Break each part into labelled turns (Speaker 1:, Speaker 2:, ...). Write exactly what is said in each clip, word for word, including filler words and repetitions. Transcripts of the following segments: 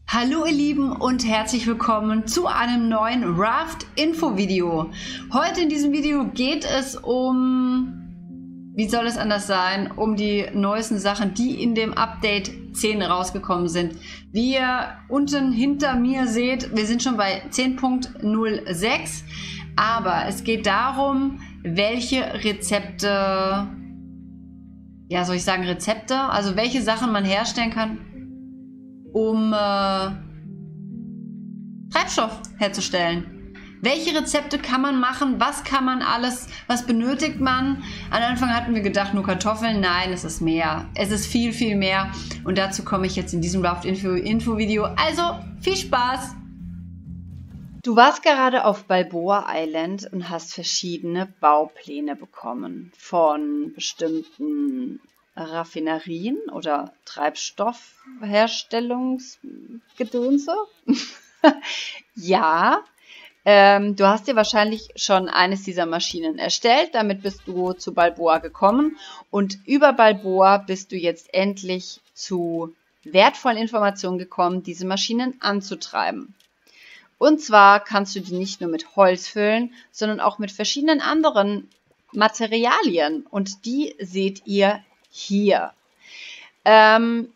Speaker 1: Hallo ihr Lieben und herzlich willkommen zu einem neuen Raft-Info-Video. Heute in diesem Video geht es um, wie soll es anders sein, um die neuesten Sachen, die in dem Update zehn rausgekommen sind. Wie ihr unten hinter mir seht, wir sind schon bei zehn Punkt null sechs, aber es geht darum, welche Rezepte, ja soll ich sagen Rezepte, also welche Sachen man herstellen kann, um äh, Treibstoff herzustellen. Welche Rezepte kann man machen? Was kann man alles? Was benötigt man? Am Anfang hatten wir gedacht, nur Kartoffeln. Nein, es ist mehr. Es ist viel, viel mehr. Und dazu komme ich jetzt in diesem Raft-Info-Video. Also, viel Spaß! Du warst gerade auf Balboa Island und hast verschiedene Baupläne bekommen von bestimmten Raffinerien oder Treibstoffherstellungsgedönse. Ja, ähm, du hast dir wahrscheinlich schon eines dieser Maschinen erstellt. Damit bist du zu Balboa gekommen und über Balboa bist du jetzt endlich zu wertvollen Informationen gekommen, diese Maschinen anzutreiben. Und zwar kannst du die nicht nur mit Holz füllen, sondern auch mit verschiedenen anderen Materialien. Und die seht ihr hier. Ähm,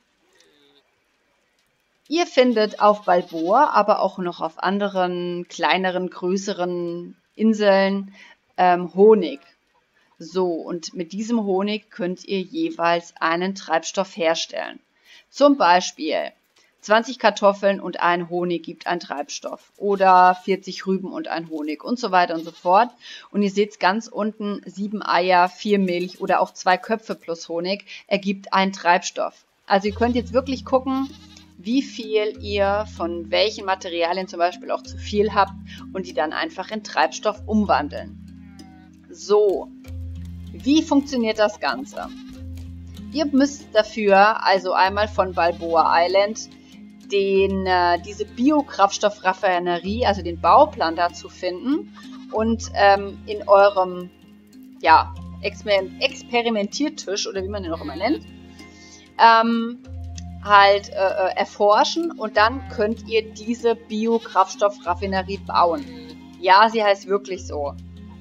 Speaker 1: ihr findet auf Balboa, aber auch noch auf anderen kleineren, größeren Inseln ähm, Honig. So, und mit diesem Honig könnt ihr jeweils einen Treibstoff herstellen. Zum Beispiel zwanzig Kartoffeln und ein Honig gibt einen Treibstoff oder vierzig Rüben und ein Honig und so weiter und so fort. Und ihr seht ganz unten, sieben Eier, vier Milch oder auch zwei Köpfe plus Honig ergibt einen Treibstoff. Also ihr könnt jetzt wirklich gucken, wie viel ihr von welchen Materialien zum Beispiel auch zu viel habt und die dann einfach in Treibstoff umwandeln. So, wie funktioniert das Ganze? Ihr müsst dafür also einmal von Balboa Island Den, äh, diese Biokraftstoffraffinerie, also den Bauplan dazu finden und ähm, in eurem ja, Exper Experimentiertisch oder wie man den auch immer nennt, ähm, halt äh, erforschen und dann könnt ihr diese Biokraftstoffraffinerie bauen. Ja, sie heißt wirklich so.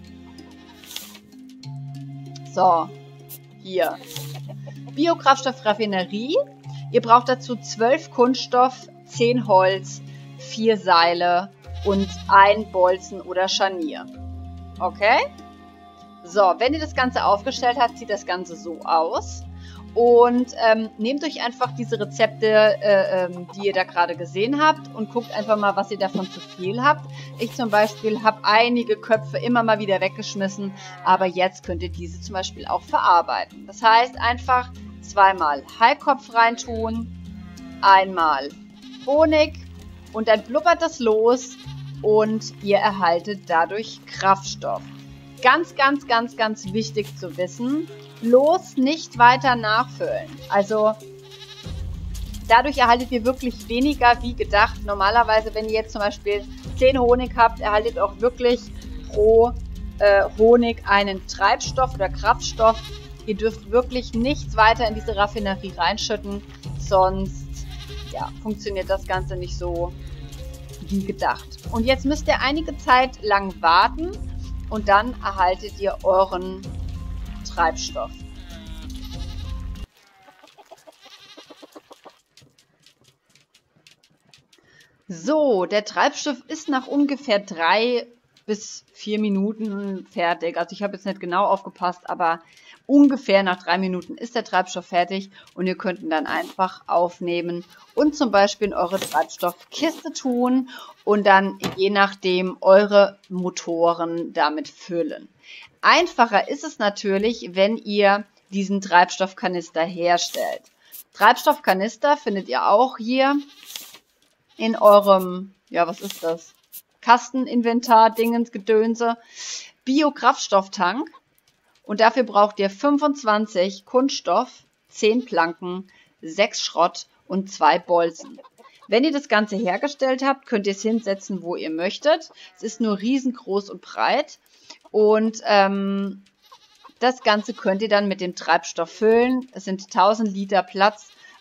Speaker 1: So, hier. Biokraftstoffraffinerie. Ihr braucht dazu zwölf Kunststoff, zehn Holz, vier Seile und ein Bolzen oder Scharnier. Okay? So, wenn ihr das Ganze aufgestellt habt, sieht das Ganze so aus. Und ähm, nehmt euch einfach diese Rezepte, äh, ähm, die ihr da gerade gesehen habt und guckt einfach mal, was ihr davon zu viel habt. Ich zum Beispiel habe einige Köpfe immer mal wieder weggeschmissen, aber jetzt könnt ihr diese zum Beispiel auch verarbeiten. Das heißt einfach zweimal Halbkopf reintun, einmal Honig und dann blubbert das los und ihr erhaltet dadurch Kraftstoff. Ganz, ganz, ganz, ganz wichtig zu wissen, bloß nicht weiter nachfüllen. Also dadurch erhaltet ihr wirklich weniger wie gedacht. Normalerweise, wenn ihr jetzt zum Beispiel zehn Honig habt, erhaltet ihr auch wirklich pro äh, Honig einen Treibstoff oder Kraftstoff. Ihr dürft wirklich nichts weiter in diese Raffinerie reinschütten, sonst ja, funktioniert das Ganze nicht so wie gedacht. Und jetzt müsst ihr einige Zeit lang warten und dann erhaltet ihr euren Treibstoff. So, der Treibstoff ist nach ungefähr drei bis vier Minuten fertig. Also ich habe jetzt nicht genau aufgepasst, aber ungefähr nach drei Minuten ist der Treibstoff fertig und ihr könnt ihn dann einfach aufnehmen und zum Beispiel in eure Treibstoffkiste tun und dann je nachdem eure Motoren damit füllen. Einfacher ist es natürlich, wenn ihr diesen Treibstoffkanister herstellt. Treibstoffkanister findet ihr auch hier in eurem, ja was ist das? Kasteninventar, Dingens, Gedönse, Biokraftstofftank. Und dafür braucht ihr fünfundzwanzig Kunststoff, zehn Planken, sechs Schrott und zwei Bolzen. Wenn ihr das Ganze hergestellt habt, könnt ihr es hinsetzen, wo ihr möchtet. Es ist nur riesengroß und breit. Und ähm, das Ganze könnt ihr dann mit dem Treibstoff füllen. Es sind tausend Liter Platz.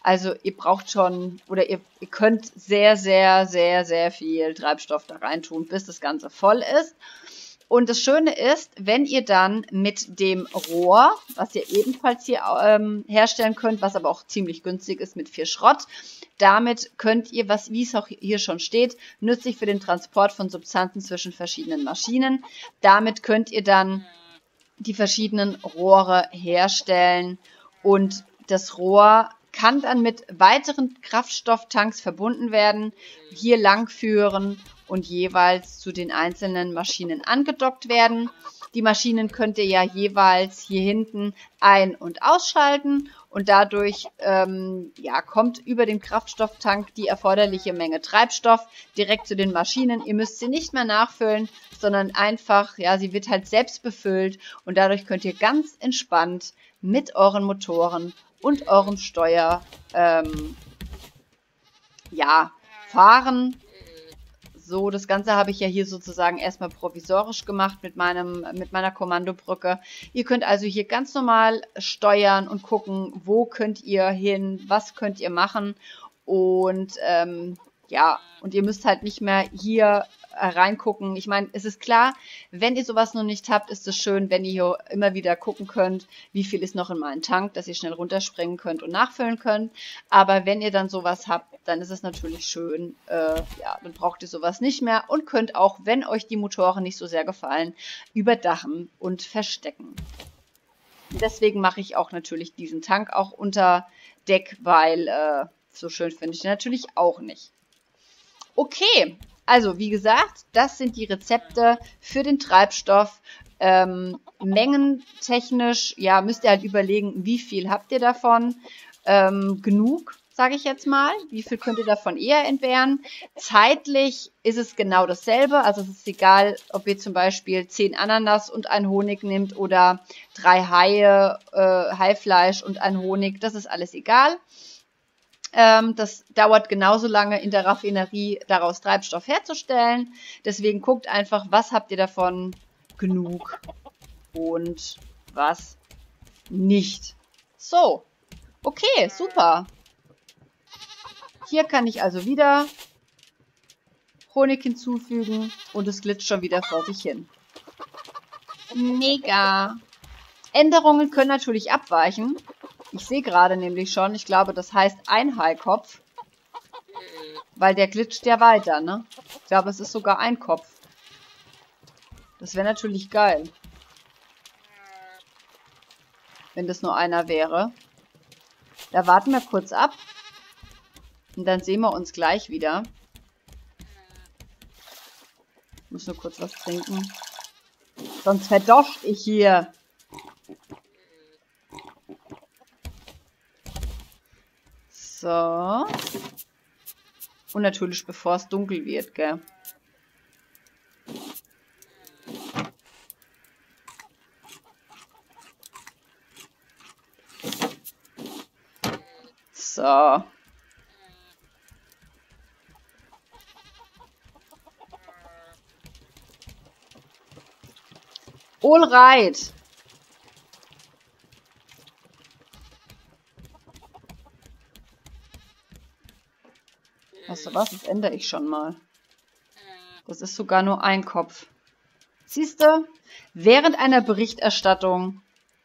Speaker 1: Also ihr braucht schon, oder ihr, ihr könnt sehr, sehr, sehr, sehr viel Treibstoff da reintun, bis das Ganze voll ist. Und das Schöne ist, wenn ihr dann mit dem Rohr, was ihr ebenfalls hier ähm, herstellen könnt, was aber auch ziemlich günstig ist mit vier Schrott, damit könnt ihr, was wie es auch hier schon steht, nützlich für den Transport von Substanzen zwischen verschiedenen Maschinen. Damit könnt ihr dann die verschiedenen Rohre herstellen und das Rohr kann dann mit weiteren Kraftstofftanks verbunden werden, hier lang führen und jeweils zu den einzelnen Maschinen angedockt werden. Die Maschinen könnt ihr ja jeweils hier hinten ein- und ausschalten und dadurch ähm, ja, kommt über den Kraftstofftank die erforderliche Menge Treibstoff direkt zu den Maschinen. Ihr müsst sie nicht mehr nachfüllen, sondern einfach, ja, sie wird halt selbst befüllt und dadurch könnt ihr ganz entspannt mit euren Motoren und eurem Steuer ähm, ja, fahren. So, das Ganze habe ich ja hier sozusagen erstmal provisorisch gemacht mit, meinem, mit meiner Kommandobrücke. Ihr könnt also hier ganz normal steuern und gucken, wo könnt ihr hin, was könnt ihr machen. Und ähm, ja, und ihr müsst halt nicht mehr hier reingucken. Ich meine, es ist klar, wenn ihr sowas noch nicht habt, ist es schön, wenn ihr hier immer wieder gucken könnt, wie viel ist noch in meinem Tank, dass ihr schnell runterspringen könnt und nachfüllen könnt. Aber wenn ihr dann sowas habt, dann ist es natürlich schön, äh, ja, dann braucht ihr sowas nicht mehr und könnt auch, wenn euch die Motoren nicht so sehr gefallen, überdachen und verstecken. Deswegen mache ich auch natürlich diesen Tank auch unter Deck, weil äh, so schön finde ich den natürlich auch nicht. Okay, also wie gesagt, das sind die Rezepte für den Treibstoff. Ähm, mengentechnisch, ja, müsst ihr halt überlegen, wie viel habt ihr davon. Ähm, genug, sage ich jetzt mal. Wie viel könnt ihr davon eher entbehren? Zeitlich ist es genau dasselbe. Also es ist egal, ob ihr zum Beispiel zehn Ananas und ein Honig nehmt oder drei Haie, äh, Haifleisch und ein Honig. Das ist alles egal. Ähm, das dauert genauso lange in der Raffinerie, daraus Treibstoff herzustellen. Deswegen guckt einfach, was habt ihr davon genug und was nicht. So, okay, super. Hier kann ich also wieder Honig hinzufügen und es glitscht schon wieder vor sich hin. Mega. Änderungen können natürlich abweichen. Ich sehe gerade nämlich schon, ich glaube, das heißt ein Haikopf. Weil der glitscht ja weiter, ne? Ich glaube, es ist sogar ein Kopf. Das wäre natürlich geil. Wenn das nur einer wäre. Da warten wir kurz ab. Und dann sehen wir uns gleich wieder. Ich muss nur kurz was trinken. Sonst verdoscht ich hier. So. Und natürlich bevor es dunkel wird, gell. So. All right. Weißt du was? Das ändere ich schon mal. Das ist sogar nur ein Kopf. Siehst du? Während einer Berichterstattung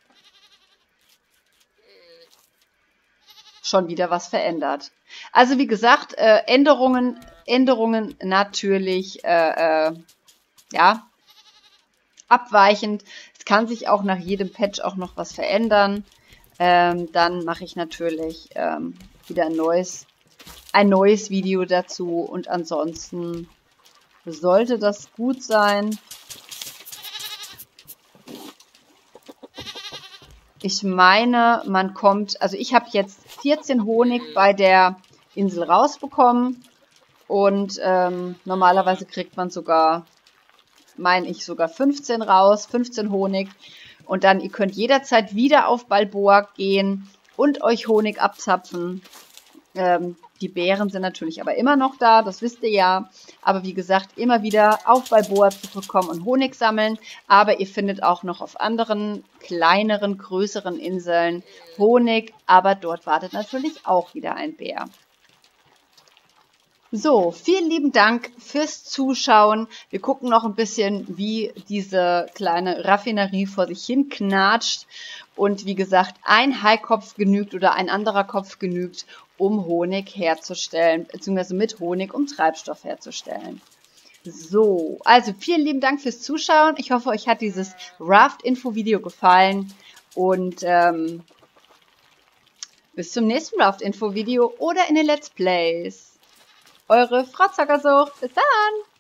Speaker 1: schon wieder was verändert. Also wie gesagt, äh, Änderungen, Änderungen natürlich, äh, äh, ja, abweichend. Es kann sich auch nach jedem Patch auch noch was verändern. Ähm, dann mache ich natürlich ähm, wieder ein neues, ein neues Video dazu. Und ansonsten sollte das gut sein. Ich meine, man kommt, also ich habe jetzt vierzehn Honig bei der Insel rausbekommen. Und ähm, normalerweise kriegt man sogar, meine ich, sogar fünfzehn raus, fünfzehn Honig. Und dann, ihr könnt jederzeit wieder auf Balboa gehen und euch Honig abzapfen. Ähm, die Beeren sind natürlich aber immer noch da, das wisst ihr ja. Aber wie gesagt, immer wieder auf Balboa zurückkommen und Honig sammeln. Aber ihr findet auch noch auf anderen, kleineren, größeren Inseln Honig. Aber dort wartet natürlich auch wieder ein Bär. So, vielen lieben Dank fürs Zuschauen. Wir gucken noch ein bisschen, wie diese kleine Raffinerie vor sich hin knatscht. Und wie gesagt, ein Haikopf genügt oder ein anderer Kopf genügt, um Honig herzustellen, beziehungsweise mit Honig, um Treibstoff herzustellen. So, also vielen lieben Dank fürs Zuschauen. Ich hoffe, euch hat dieses Raft-Info-Video gefallen. Und ähm, bis zum nächsten Raft-Info-Video oder in den Let's Plays. Eure Frau Zuckersucht. Bis dann!